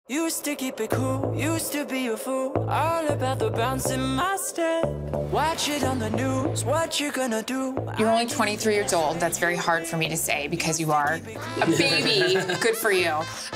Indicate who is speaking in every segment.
Speaker 1: Used to keep it cool, used to be a fool, all about the bounce in my step. Watch it on the news, what you gonna do?
Speaker 2: You're only 23 years old. That's very hard for me to say because you are a baby. Good for you.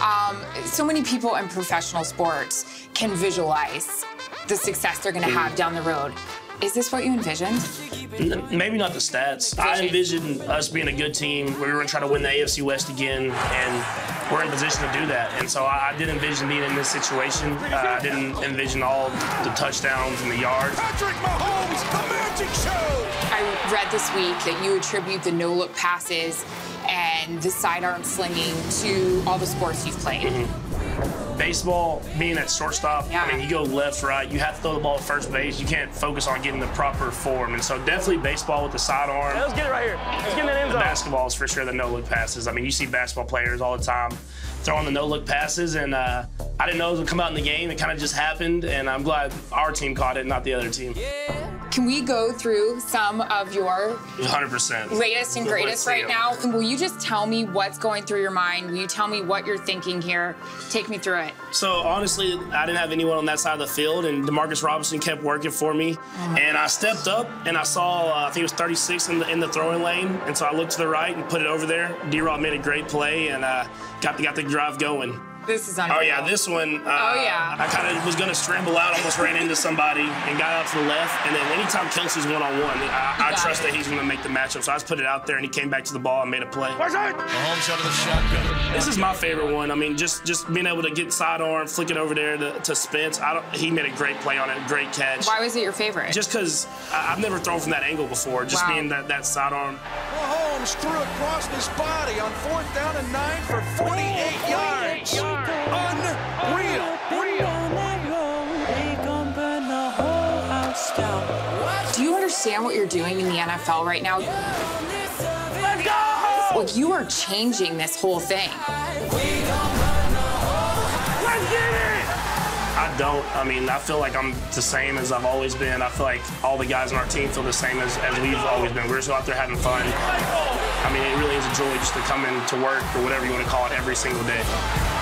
Speaker 2: So many people in professional sports can visualize the success they're gonna have down the road. Is this what you envisioned?
Speaker 3: Maybe not the stats. I envisioned us being a good team. We were going to try to win the AFC West again, and we're in position to do that. And so I did envision being in this situation. I didn't envision all the touchdowns and the yards.
Speaker 4: Patrick Mahomes, the magic show!
Speaker 2: I read this week that you attribute the no-look passes and the sidearm slinging to all the sports you've played.
Speaker 3: Baseball, being at shortstop, I mean, you go left, right, you have to throw the ball at first base. You can't focus on getting the proper form. And so definitely baseball with the sidearm.
Speaker 5: Let's get it right here. Let's get in the end zone.
Speaker 3: The basketball is for sure the no-look passes. I mean, you see basketball players all the time throwing the no-look passes, and I didn't know it would come out in the game. It kind of just happened, and I'm glad our team caught it, not the other team.
Speaker 2: Can we go through some of your
Speaker 3: 100%
Speaker 2: latest and greatest right now? Will you just tell me what's going through your mind? Will you tell me what you're thinking here? Take me through it.
Speaker 3: So honestly, I didn't have anyone on that side of the field, and Demarcus Robinson kept working for me. And I stepped up, and I saw, I think it was 36 in the throwing lane, and so I looked to the right and put it over there. D-Rob made a great play, and got the drive going.
Speaker 2: This is unreal.
Speaker 3: Oh, yeah, this one, I kind of was going to scramble out, almost ran into somebody and got out to the left. And then anytime Kelsey's one-on-one, I trust that he's going to make the matchup. So I just put it out there, and he came back to the ball and made a play.
Speaker 4: Mahomes out of the shotgun.
Speaker 3: This is my favorite one. I mean, just being able to get sidearm, flick it over there to Spence. He made a great play on it, great catch.
Speaker 2: Why was it your favorite?
Speaker 3: Just because I've never thrown from that angle before, just being that sidearm.
Speaker 4: Mahomes threw across his body on 4th down and 9 for 48 yards. Unreal.
Speaker 2: Do you understand what you're doing in the NFL right now?
Speaker 5: Let's go!
Speaker 2: Like, you are changing this whole thing.
Speaker 5: Let's get it!
Speaker 3: I don't. I mean, I feel like I'm the same as I've always been. I feel like all the guys on our team feel the same as we've always been. We're just out there having fun. I mean, it really is a joy just to come in to work or whatever you want to call it every single day.